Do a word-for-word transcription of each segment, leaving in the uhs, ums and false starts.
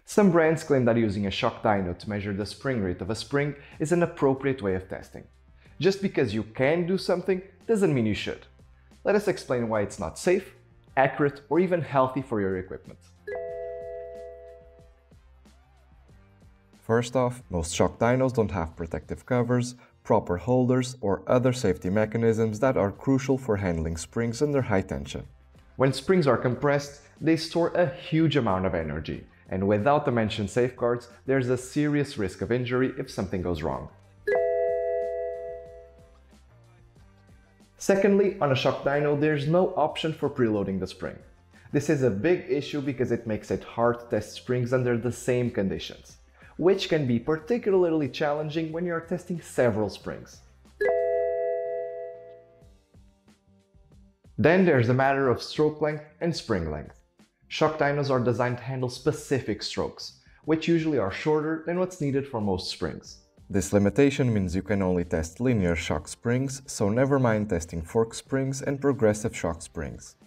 Some brands claim that using a shock dyno to measure the spring rate of a spring is an appropriate way of testing. Just because you can do something doesn't mean you should. Let us explain why it's not safe, accurate, or even healthy for your equipment. First off, most shock dynos don't have protective covers, proper holders, or other safety mechanisms that are crucial for handling springs under high tension. When springs are compressed, they store a huge amount of energy, and without the mentioned safeguards, there's a serious risk of injury if something goes wrong. Secondly, on a shock dyno, there's no option for preloading the spring. This is a big issue because it makes it hard to test springs under the same conditions, which can be particularly challenging when you are testing several springs. Then there's the matter of stroke length and spring length. Shock dynos are designed to handle specific strokes, which usually are shorter than what's needed for most springs. This limitation means you can only test linear shock springs, so never mind testing fork springs and progressive shock springs.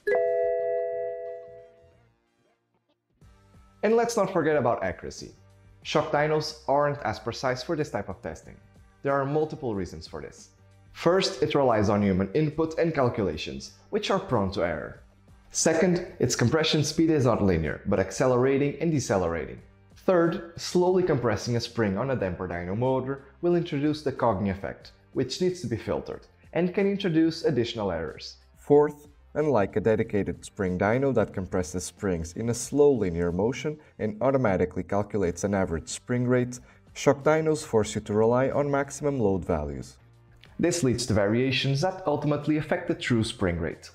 And let's not forget about accuracy. Shock dynos aren't as precise for this type of testing. There are multiple reasons for this. First, it relies on human input and calculations, which are prone to error. Second, its compression speed is not linear, but accelerating and decelerating. Third, slowly compressing a spring on a damper dyno motor will introduce the cogging effect, which needs to be filtered, and can introduce additional errors. Fourth, unlike a dedicated spring dyno that compresses springs in a slow linear motion and automatically calculates an average spring rate, shock dynos force you to rely on maximum load values. This leads to variations that ultimately affect the true spring rate.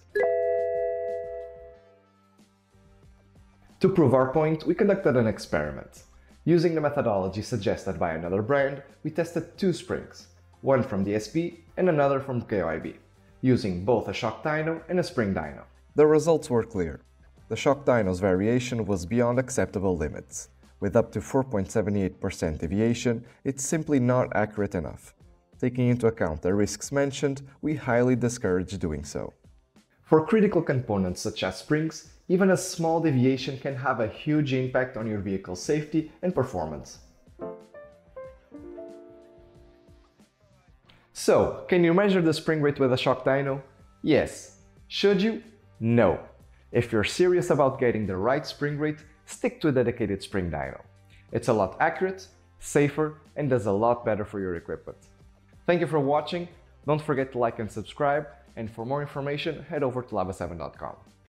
To prove our point, we conducted an experiment. Using the methodology suggested by another brand, we tested two springs, one from D S P and another from K O I B, using both a shock dyno and a spring dyno. The results were clear. The shock dyno's variation was beyond acceptable limits. With up to four point seven eight percent deviation, it's simply not accurate enough. Taking into account the risks mentioned, we highly discourage doing so. For critical components such as springs, even a small deviation can have a huge impact on your vehicle's safety and performance. So, can you measure the spring rate with a shock dyno? Yes. Should you? No. If you're serious about getting the right spring rate, stick to a dedicated spring dyno. It's a lot accurate, safer, and does a lot better for your equipment. Thank you for watching. Don't forget to like and subscribe, and for more information, head over to lava seven dot com.